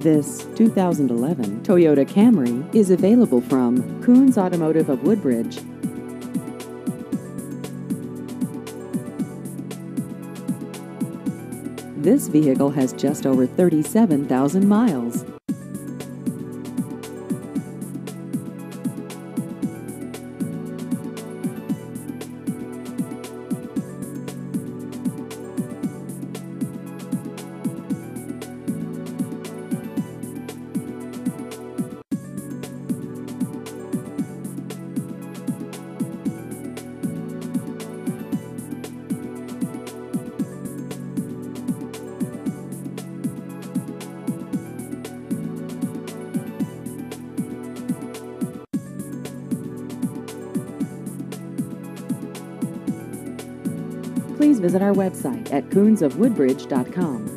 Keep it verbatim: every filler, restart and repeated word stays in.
This two thousand eleven Toyota Camry is available from Koons Automotive of Woodbridge. This vehicle has just over thirty-seven thousand miles. Please visit our website at koons of woodbridge dot com.